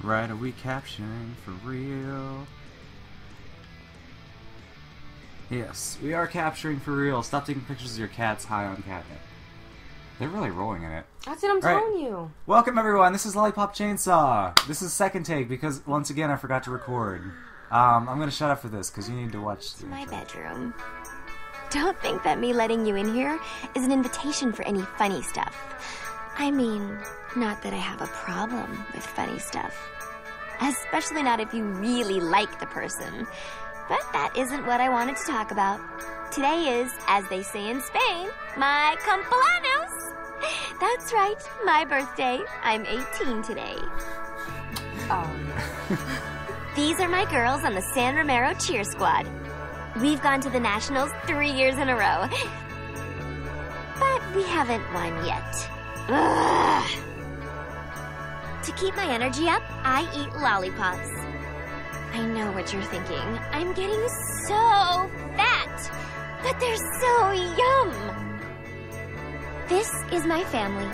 Right, are we capturing for real? Yes, we are capturing for real. Stop taking pictures of your cats high on catnip. They're really rolling in it. That's what I'm telling you. Welcome everyone, this is Lollipop Chainsaw. This is second take because once again I forgot to record. I'm gonna shut up for this because you need to watch the My intro. bedroom. Don't think that me letting you in here is an invitation for any funny stuff. I mean, not that I have a problem with funny stuff. Especially not if you really like the person. But that isn't what I wanted to talk about. Today is, as they say in Spain, my cumpleaños. That's right, my birthday. I'm 18 today. Oh. These are my girls on the San Romero cheer squad. We've gone to the Nationals 3 years in a row. But we haven't won yet. Ugh. To keep my energy up, I eat lollipops. I know what you're thinking. I'm getting so fat. But they're so yum. This is my family.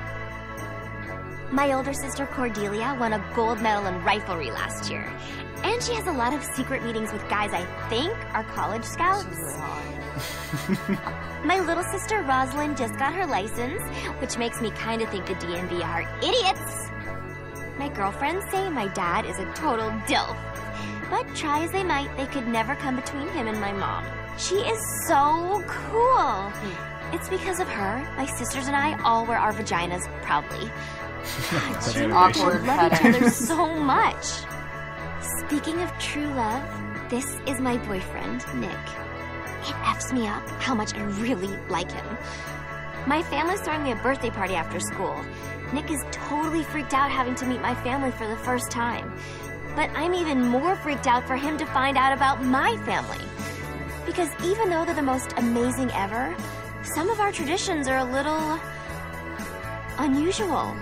My older sister Cordelia won a gold medal in riflery last year. And she has a lot of secret meetings with guys I think are college scouts. She's really hot. My little sister Rosalind just got her license, which makes me kind of think the DMV are idiots. My girlfriends say my dad is a total dilf. But try as they might, they could never come between him and my mom. She is so cool. It's because of her, my sisters and I all wear our vaginas proudly. Such We an awkward love each petting. other so much. Speaking of true love, this is my boyfriend, Nick. It F's me up how much I really like him. My family's throwing me a birthday party after school. Nick is totally freaked out having to meet my family for the first time. But I'm even more freaked out for him to find out about my family. Because even though they're the most amazing ever, some of our traditions are a little unusual.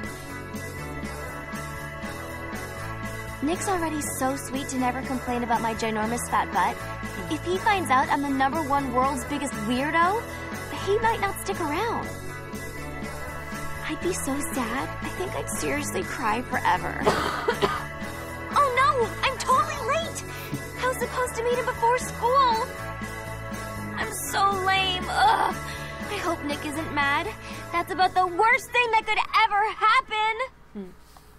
Nick's already so sweet to never complain about my ginormous fat butt. If he finds out I'm the #1 world's biggest weirdo, he might not stick around. I'd be so sad. I think I'd seriously cry forever. Oh no! I'm totally late! I was supposed to meet him before school. I'm so lame. Ugh. I hope Nick isn't mad. That's about the worst thing that could ever happen.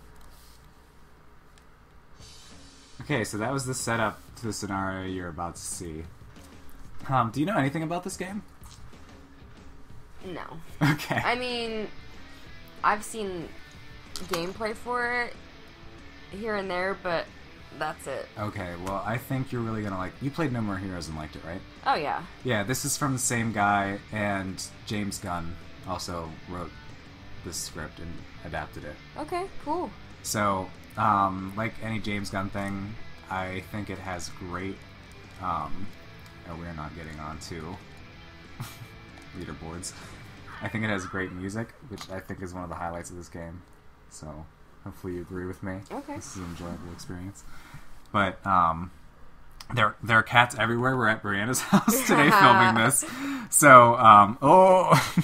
Okay, so that was the setup to the scenario you're about to see. Do you know anything about this game? No. Okay. I mean, I've seen gameplay for it here and there, but that's it. Okay, well, I think you're really gonna like... You played No More Heroes and liked it, right? Oh, yeah. Yeah, this is from the same guy, and James Gunn also wrote this script and adapted it. Okay, cool. So, like any James Gunn thing, I think it has great... oh, we're not getting on to leaderboards. I think it has great music, which I think is one of the highlights of this game. So, hopefully you agree with me. Okay. This is an enjoyable experience. But, there are cats everywhere. We're at Brianna's house today filming this. So, oh!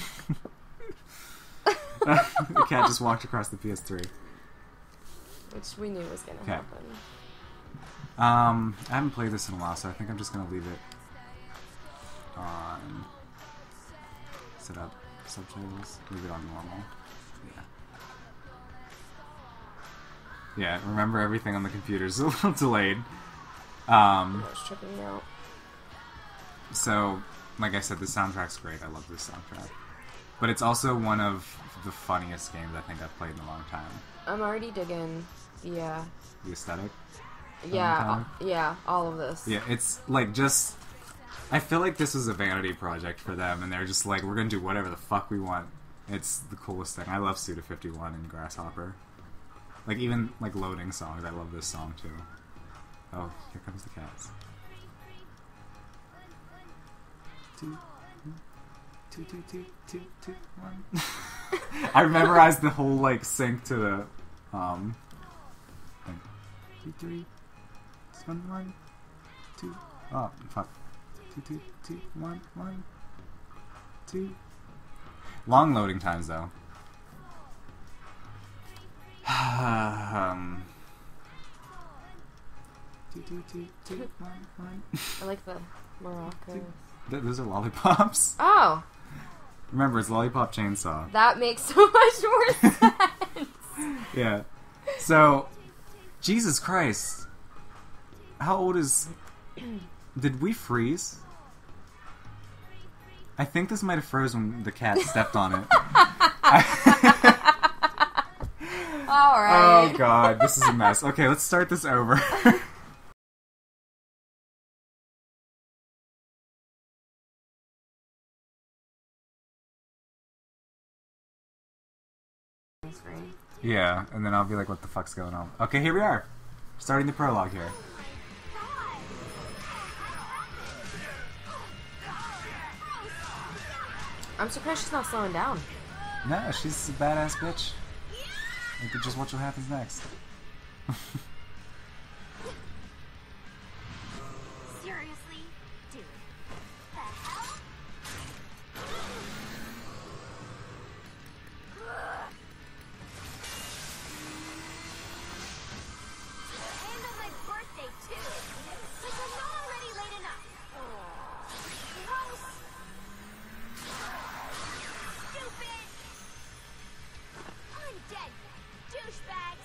The cat just walked across the PS3. Which we knew was gonna Okay. happen. I haven't played this in a while, so I think I'm just gonna leave it on set up subtitles. Leave it on normal. Yeah. Yeah, remember everything on the computer's a little delayed. I was tripping me out. So, like I said, the soundtrack's great. I love this soundtrack. But it's also one of the funniest games I think I've played in a long time. I'm already digging. Yeah. The aesthetic. Yeah. Yeah. All of this. Yeah, it's like just... I feel like this was a vanity project for them, and they're just like, we're gonna do whatever the fuck we want. It's the coolest thing. I love Suda51 and Grasshopper. Like, even, like, loading songs. I love this song, too. Oh, here comes the cats. Two, two, two, two, two, two, one. I memorized the whole, like, sync to the, thing. 2, 3, 1, 2. Oh, fuck. 2, 2, 2, 1, 1, 2. Long loading times, though. One. I like the maracas. Those are lollipops. Oh. Remember, it's Lollipop Chainsaw. That makes so much more sense. Yeah. So, Jesus Christ. How old is... Did we freeze? I think this might have frozen when the cat stepped on it. Alright. Oh god, this is a mess. Okay, let's start this over. Yeah, and then I'll be like, what the fuck's going on? Okay, here we are. Starting the prologue here. I'm surprised she's not slowing down. No, she's a badass bitch. You could just watch what happens next. Seriously? Dude. The hell? And on my birthday, too. Like I'm not already late enough. Gross. Stupid. Undead. Douchebags.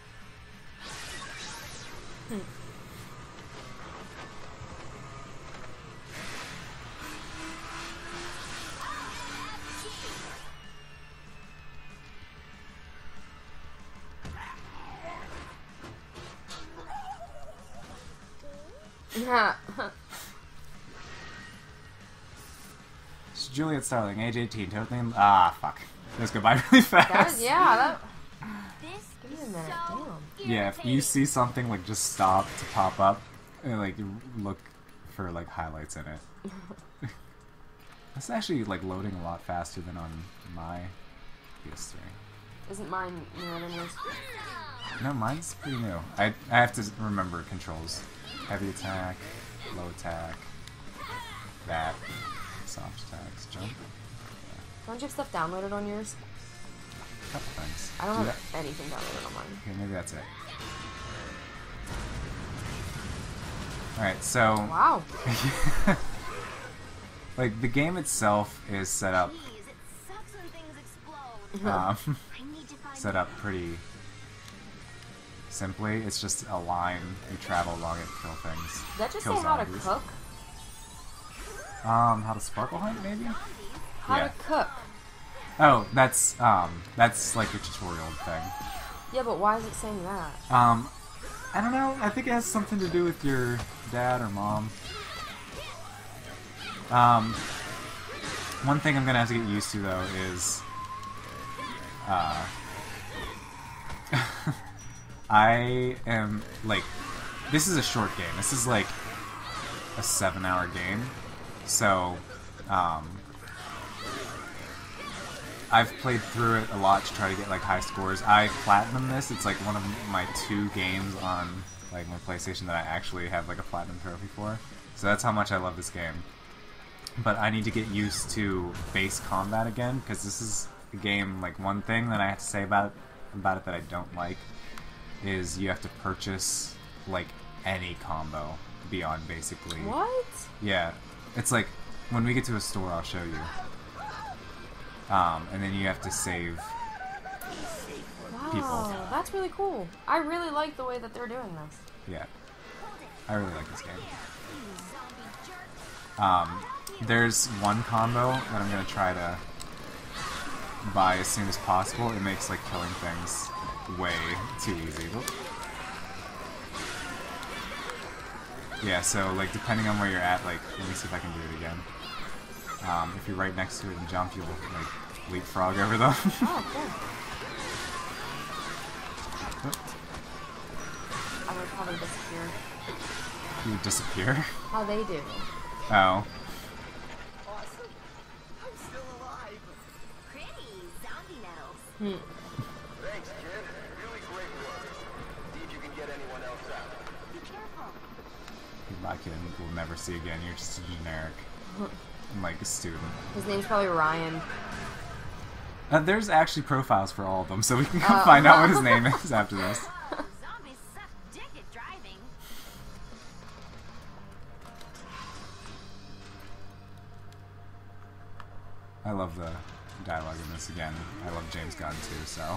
It's Juliet Starling, age 18, totally... Ah, fuck. Let's go by really fast. Yeah, that... This Give me a is minute, so damn. Yeah, if you see something, like, just stop to pop up, and, like, look for, like, highlights in it. It's actually, like, loading a lot faster than on my PS3. Isn't mine newer than yours? No, mine's pretty new. I have to remember controls. Heavy attack, low attack, that, soft attacks, jump. Don't you have stuff downloaded on yours? A couple things. I don't Do have anything downloaded on mine. Okay, maybe that's it. Alright, so... Wow. like, the game itself is set up... Jeez, it sucks when things explode. I need to find set up pretty simply. It's just a line, you travel along it, kill things. Did that just kill say how to zombies. cook? How to sparkle hunt, maybe? How Yeah. to cook? Oh, that's like a tutorial thing. Yeah, but why is it saying that? I don't know. I think it has something to do with your dad or mom. One thing I'm gonna have to get used to though is, I am like, this is a short game. This is like a 7-hour game, so I've played through it a lot to try to get like high scores. I platinum this. It's like one of my 2 games on like my PlayStation that I actually have like a platinum trophy for. So that's how much I love this game. But I need to get used to base combat again, because this is a game, like one thing that I have to say about it that I don't like is you have to purchase like any combo beyond basically. What? Yeah, it's like when we get to a store, I'll show you. And then you have to save Wow, people. that's really cool. I really like the way that they're doing this. Yeah, I really like this game. There's one combo that I'm gonna try to buy as soon as possible. It makes like killing things way too easy. Whoop. Yeah, so like depending on where you're at, like let me see if I can do it again. If you're right next to it and jump, you'll like leapfrog over them. Oh, cool. I would probably disappear. You would disappear? How they do. Oh. Awesome. I'm still alive. Pretty zombie nettles. Thanks, kid. Really great work. See if you can get anyone else out. Be careful. My kid we'll never see again. You're just a generic, like a student. His name's probably Ryan. There's actually profiles for all of them, so we can go find out what his name is after this. Zombies suck dick at driving. I love the dialogue in this again. I love James Gunn too, so.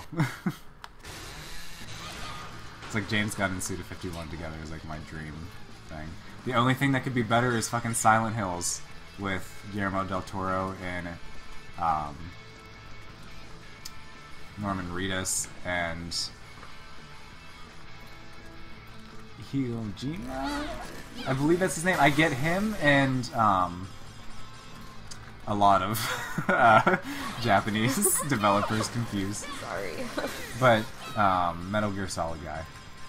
It's like James Gunn and Suda51 together is like my dream thing. The only thing that could be better is fucking Silent Hills with Guillermo del Toro and Norman Reedus and Hyojima? I believe that's his name. I get him and a lot of Japanese developers confused. Sorry. But Metal Gear Solid guy.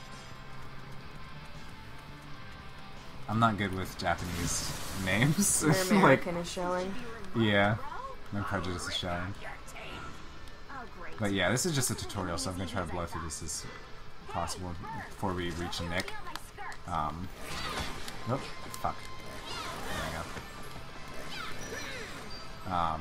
I'm not good with Japanese names. Your Like, American is showing. yeah, my prejudice is showing. But yeah, this is just a tutorial, so I'm gonna try to blow through this as possible before we reach Nick. Oh, fuck. There we go.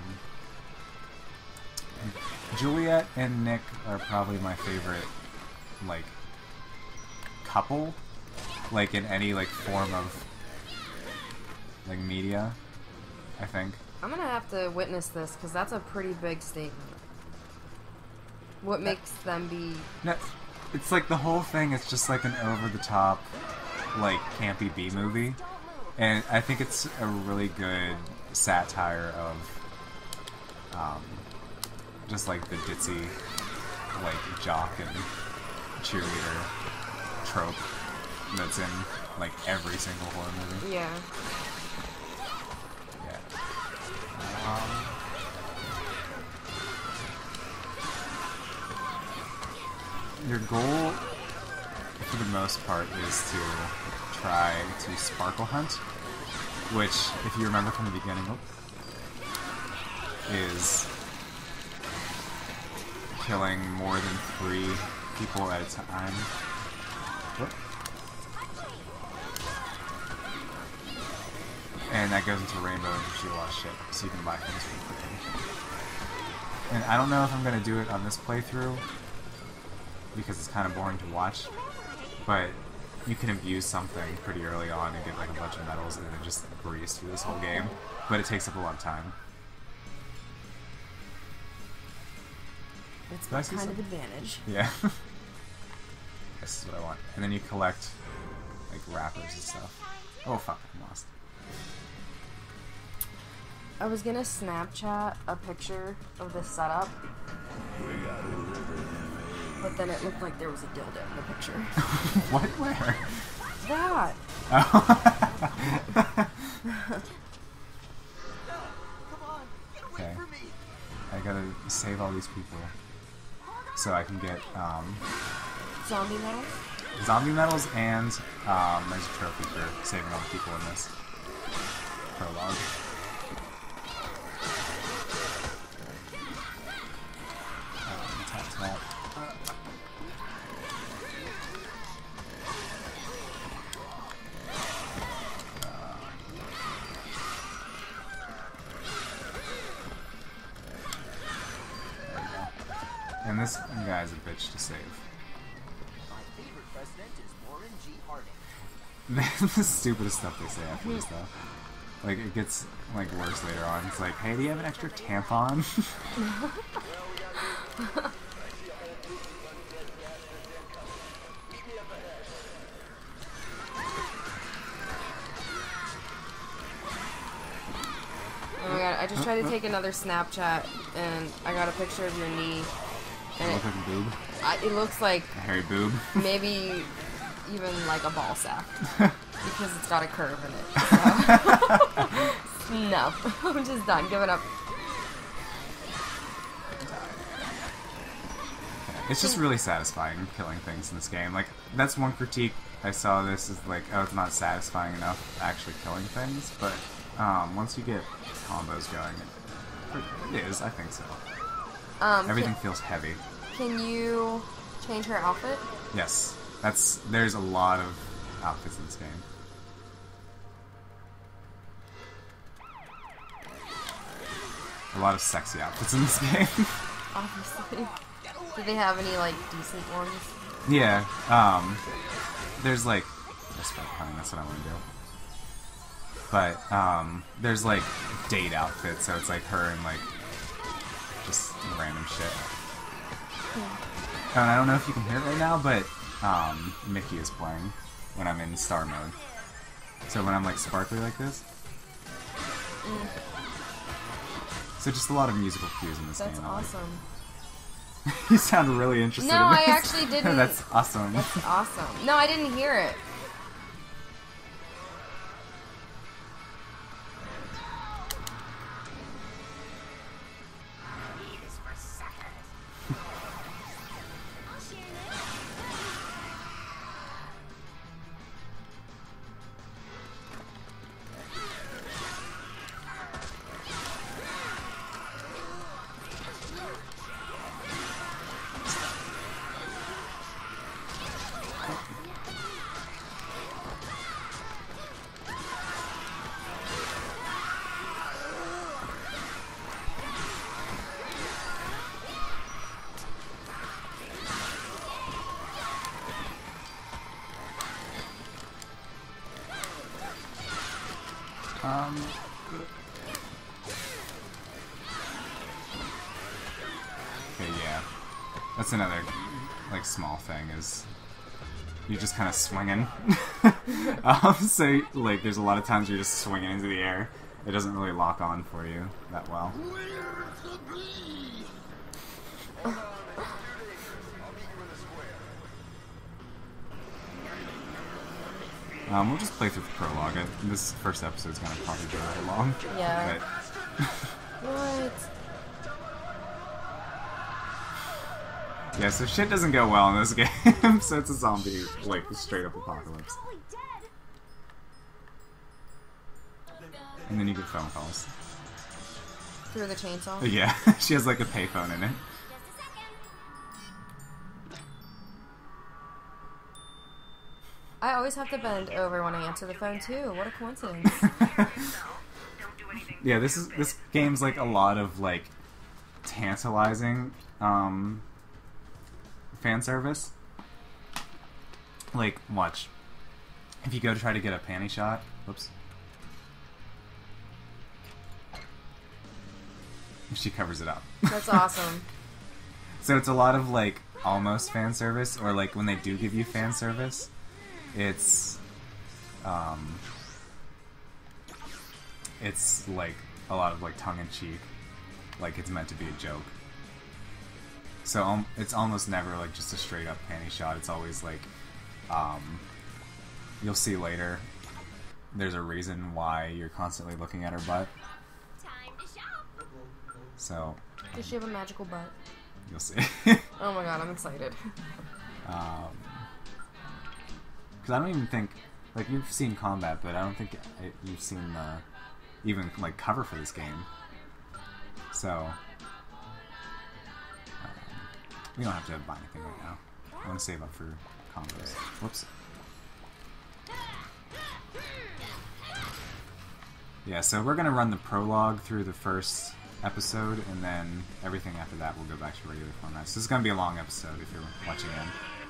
Juliet and Nick are probably my favorite, like, couple, like, in any, like, form of, like, media, I think. I'm gonna have to witness this, because that's a pretty big statement. What makes them be... No, it's like the whole thing is just like an over-the-top, like, campy B-movie, and I think it's a really good satire of, just like the ditzy, like, jock and cheerleader trope that's in, like, every single horror movie. Yeah. Yeah. Your goal, for the most part, is to try to sparkle hunt, which, if you remember from the beginning, is killing more than 3 people at a time. Whoop. And that goes into Rainbow and gives you a lot of shit, so you can buy things really quickly. And I don't know if I'm going to do it on this playthrough, because it's kind of boring to watch, but you can abuse something pretty early on and get like a bunch of medals and then just breeze through this whole game, but it takes up a lot of time. It's my kind of advantage. Yeah. This is what I want. And then you collect, like, wrappers and stuff. Oh fuck, I'm lost. I was gonna Snapchat a picture of this setup, but then it looked like there was a dildo in the picture. What? Where? That! Okay. I gotta save all these people so I can get Zombie medals? zombie medals, and there's a trophy for saving all the people in this prologue. Tap, tap. And this guy's a bitch to save. My favorite president is Warren G. Harding. The stupidest stuff they say after this, though. Like, it gets, like, worse later on. It's like, hey, do you have an extra tampon? Oh my god, I just tried to take another Snapchat, and I got a picture of your knee, and Look like a boob. it looks like A hairy boob. maybe even like a ball sack, because it's got a curve in it. So. No, I'm just done, giving up. It's just really satisfying killing things in this game. Like, that's one critique I saw of this, is like, oh, it's not satisfying enough actually killing things, but once you get combos going, it is, I think so. Everything feels heavy. Can you change her outfit? Yes, there's a lot of outfits in this game. A lot of sexy outfits in this game. Obviously. Do they have any, like, decent ones? Yeah, there's like, that's what I want to do. But, there's like date outfits, so it's like her in like just random shit. And I don't know if you can hear it right now, but Mickey is playing when I'm in star mode. So when I'm like sparkly like this. So just a lot of musical cues in this game. That's awesome. You sound really interested No, in this. I actually didn't. That's awesome. That's awesome. No, I didn't hear it. Okay, yeah. That's another, like, small thing, is you're just kind of swinging. So, like, there's a lot of times you're just swinging into the air. It doesn't really lock on for you that well. We'll just play through the prologue. This first episode's gonna probably go really long. Yeah. But What? yeah, so shit doesn't go well in this game, so it's a zombie, like, straight up apocalypse. And then you get phone calls. Through the chainsaw? Yeah, she has like a payphone in it. I always have to bend over when I answer the phone too. What a coincidence. Yeah, this game's like a lot of like tantalizing fan service. Like, watch. If you go to try to get a panty shot, whoops. She covers it up. That's awesome. So it's a lot of like almost fan service, or like when they do give you fan service, it's like a lot of like tongue-in-cheek, like it's meant to be a joke. So it's almost never like just a straight up panty shot. It's always like, you'll see later, there's a reason why you're constantly looking at her butt. So Does she have a magical butt? you'll see. Oh my god, I'm excited. Because I don't even think, like, you've seen combat, but I don't think you've seen the even like cover for this game. So we don't have to buy anything right now. I want to save up for combos. Whoops. Yeah, so we're gonna run the prologue through the first episode, and then everything after that will go back to regular format. So this is gonna be a long episode if you're watching in.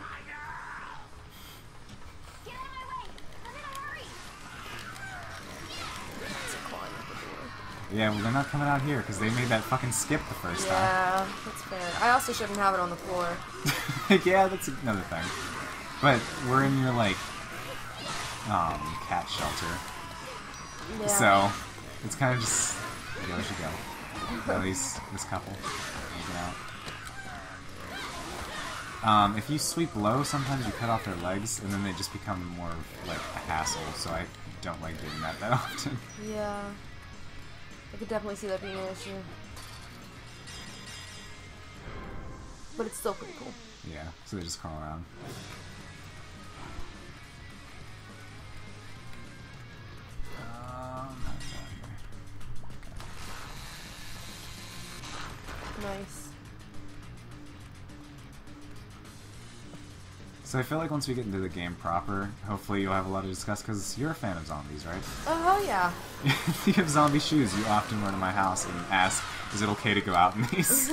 Yeah, well, they're not coming out here because they made that fucking skip the first time. Yeah, that's fair. I also shouldn't have it on the floor. Yeah, that's another thing. But we're in your, like, cat shelter. Yeah. So, it's kind of just, yeah, we should go. At least this couple. Get out. If you sweep low, sometimes you cut off their legs, and then they just become more of, like, a hassle, so I don't like doing that often. Yeah. I could definitely see that being an issue. But it's still pretty cool. Yeah, so they just crawl around. Nice. So I feel like once we get into the game proper, hopefully you'll have a lot to discuss, because you're a fan of zombies, right? Oh, hell yeah. If you have zombie shoes, you often run to my house and ask, is it okay to go out in these?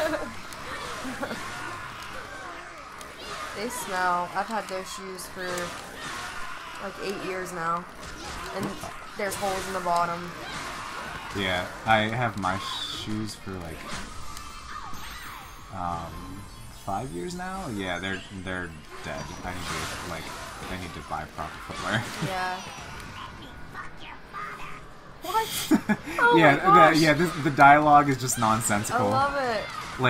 They smell. I've had those shoes for like 8 years now. And there's holes in the bottom. Yeah, I have my shoes for like 5 years now. Yeah, they're dead. I need to buy proper footwear. Yeah. What? Oh Yeah, my gosh. the dialogue is just nonsensical. I love it.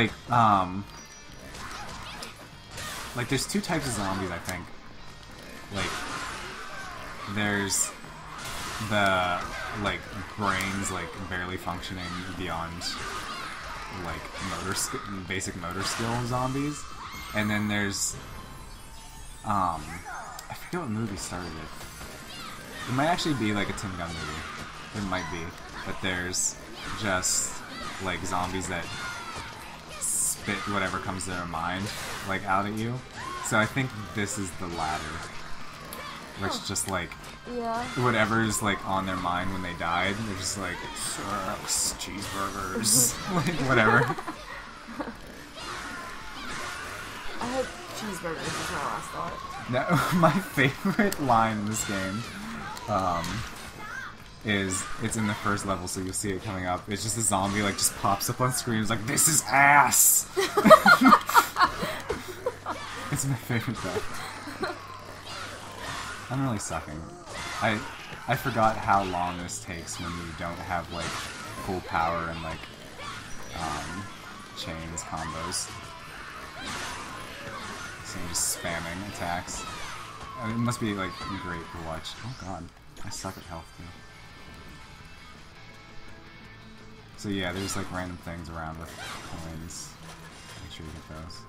Like there's two types of zombies, I think. Like, there's the, like, brains, like, barely functioning beyond, like, basic motor skill zombies. And then there's, I forget what movie started it. It might actually be, like, a Tim Gunn movie. It might be. But there's just, like, zombies that spit whatever comes to their mind, like, out at you. So I think this is the latter. Where it's just, like, Yeah. whatever's, like, on their mind when they died. They're just like, sucks, cheeseburgers, like, whatever. I hope cheeseburgers is my last thought. No, my favorite line in this game, is, it's in the first level, so you'll see it coming up. It's just a zombie, like, just pops up on screen. It's like, this is ass! It's my favorite though. I'm really sucking. I forgot how long this takes when you don't have, like, full power and, like, chains, combos. So I'm just spamming attacks. I mean, it must be, like, great to watch. Oh god, I suck at health too. So yeah, there's, like, random things around with coins. Make sure you get those.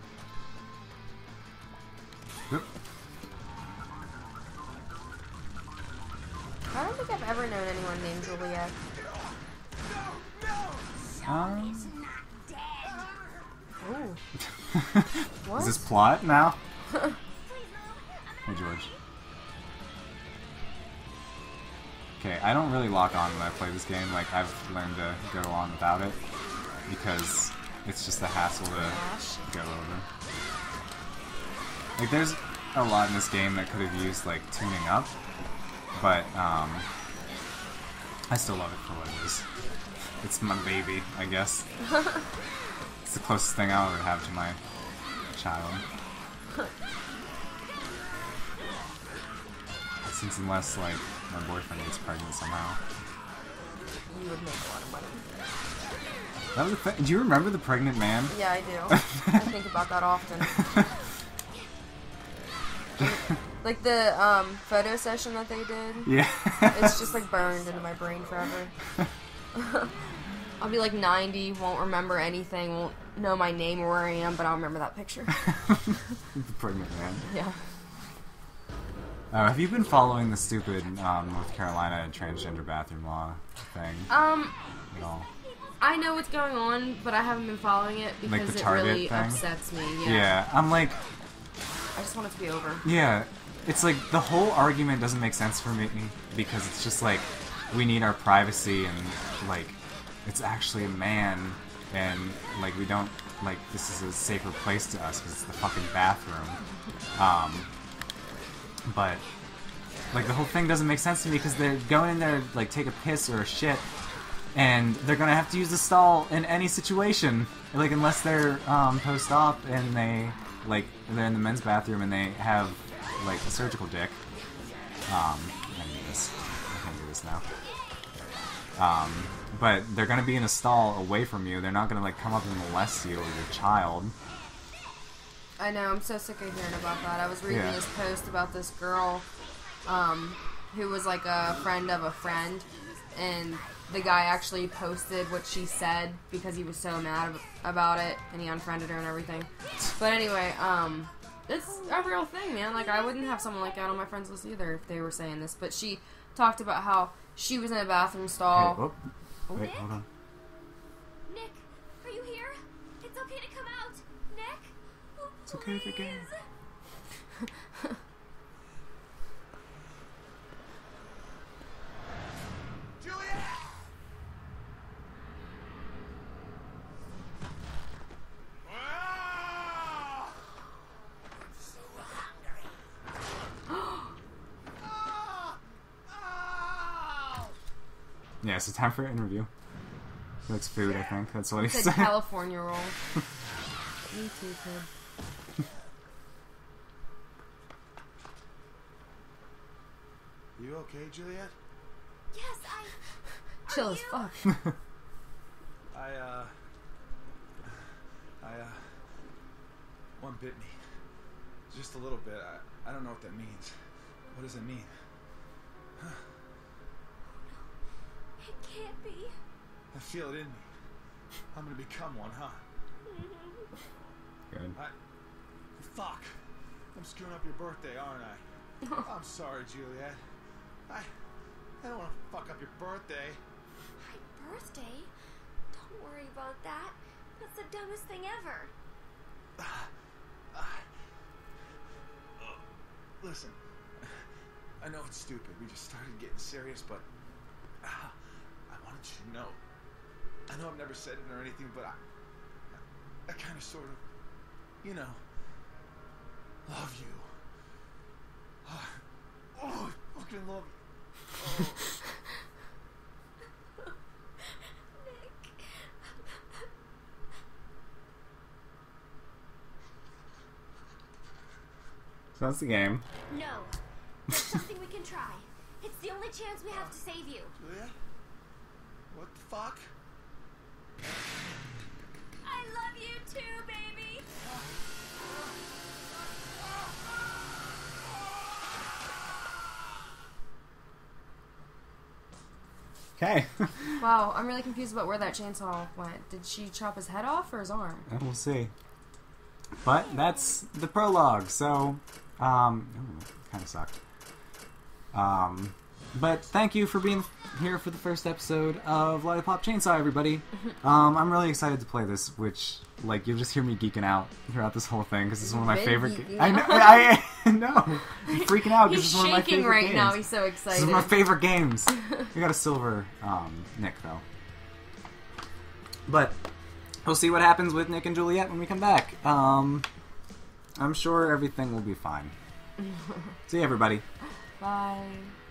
Oop. I don't think I've ever known anyone named Juliet. Ooh. What? Is this plot now? Hey, George. Okay, I don't really lock on when I play this game. Like, I've learned to go on without it because it's just a hassle to go over. Like, there's a lot in this game that could have used, like, tuning up, but, I still love it for what it is. It's my baby, I guess. It's the closest thing I'll ever have to my child. Since unless, like, my boyfriend gets pregnant somehow. You would make a lot of money. That was a thing. Do you remember the pregnant man? Yeah, I do. I think about that often. Like the photo session that they did. Yeah. It's just like burned into my brain forever. I'll be like 90, won't remember anything, won't know my name or where I am, but I'll remember that picture. The pregnant man. Yeah. Have you been following the stupid North Carolina transgender bathroom law thing? At all? I know what's going on, but I haven't been following it because Like the it Target really thing? upsets me. Yeah, I'm like, I just want it to be over. yeah, it's like the whole argument doesn't make sense for me because it's just like we need our privacy and like it's actually a man and like we don't like this is a safer place to us because it's the fucking bathroom. But like the whole thing doesn't make sense to me because they're going in there to, like take a piss or a shit and they're gonna have to use the stall in any situation like unless they're post-op and they're in the men's bathroom and they have like a surgical dick. I can't do this now. But they're gonna be in a stall away from you. They're not gonna like come up and molest you or your child. I know, I'm so sick of hearing about that. I was reading Yeah. this post about this girl who was like a friend of a friend, and the guy actually posted what she said because he was so mad about it, and he unfriended her and everything. But anyway, it's a real thing, man. Like, I wouldn't have someone like that on my friends list either if they were saying this. But she talked about how she was in a bathroom stall. Hey, wait, hold on. Nick, are you here? It's okay to come out. Nick? Oh, It's okay if it can. Yeah, so time for an interview. He likes food, I think. That's what he It's a said. California roll. Me too, kid. You okay, Juliet? Yes, Chill as fuck. One bit me. Just a little bit. I don't know what that means. What does it mean? It can't be. I feel it in me. I'm gonna become one, huh? Good. Fuck. I'm screwing up your birthday, aren't I? I'm sorry, Juliet. I don't want to fuck up your birthday. My birthday? Don't worry about that. That's the dumbest thing ever. Listen, I know it's stupid. We just started getting serious, but I wanted you to know. I know I've never said it or anything, but I kind of sort of, you know, love you. Oh, I fucking love you. Oh. So that's the game. No. There's something we can try. It's the only chance we have to save you. Juliet? What the fuck? I love you too, baby. Okay. Wow, I'm really confused about where that chainsaw went. Did she chop his head off or his arm? And we'll see. But that's the prologue, so kind of sucked. But thank you for being here for the first episode of Lollipop Chainsaw, everybody. I'm really excited to play this, which, like, you'll just hear me geeking out throughout this whole thing, because it's one of my favorite games. I know, I know! I'm freaking out, because it's one of my favorite games. He's shaking right now, he's so excited. This is my favorite games! We got a silver, Nick, though. But we'll see what happens with Nick and Juliet when we come back. I'm sure everything will be fine. See you, everybody. Bye.